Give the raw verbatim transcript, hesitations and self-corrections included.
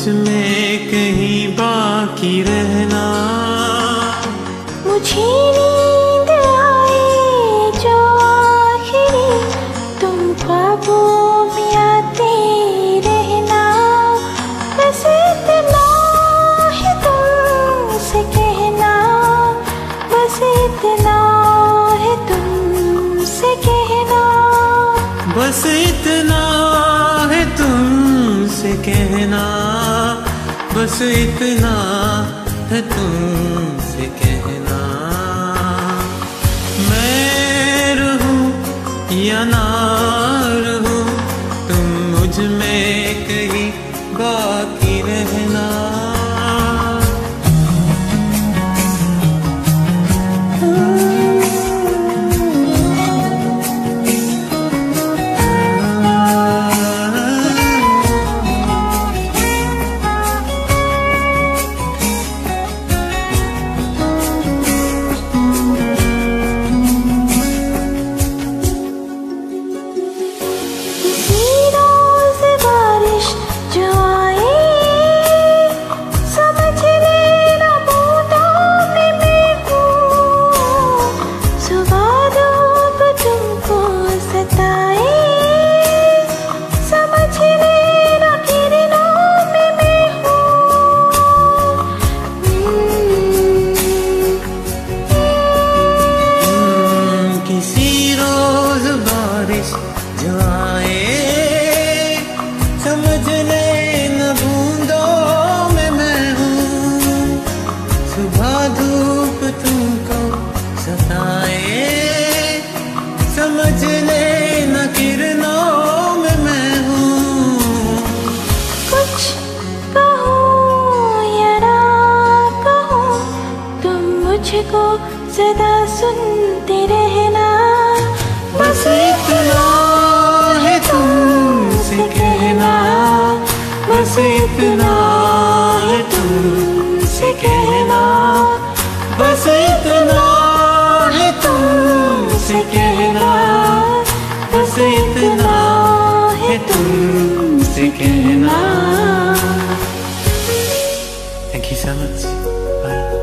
में कहीं बाकी रहना। मुझे नींद आए जो आखिरी तुम ख्वाबों में आते रहना। बस इतना है तुमसे कहना, बस इतना है तुमसे कहना, बस इतना है तुमसे कहना, बस इतना है तुमसे कहना। मैं रहूं या ना रहूं, तुम मुझ में कहीं बाकी रहना। जो आए समझ लेना बूंदों में मैं हूँ। सुबह धूप तुमको सताए समझ लेना किरणों में मैं हूँ। कुछ कहो या ना कहो, तुम मुझको सदा सुनते रहना। बस इतना है तुमसे कहना, बस इतना है तुमसे कहना, बस इतना है तुमसे कहना, बस इतना है तुमसे कहना। Thank you so much. Bye.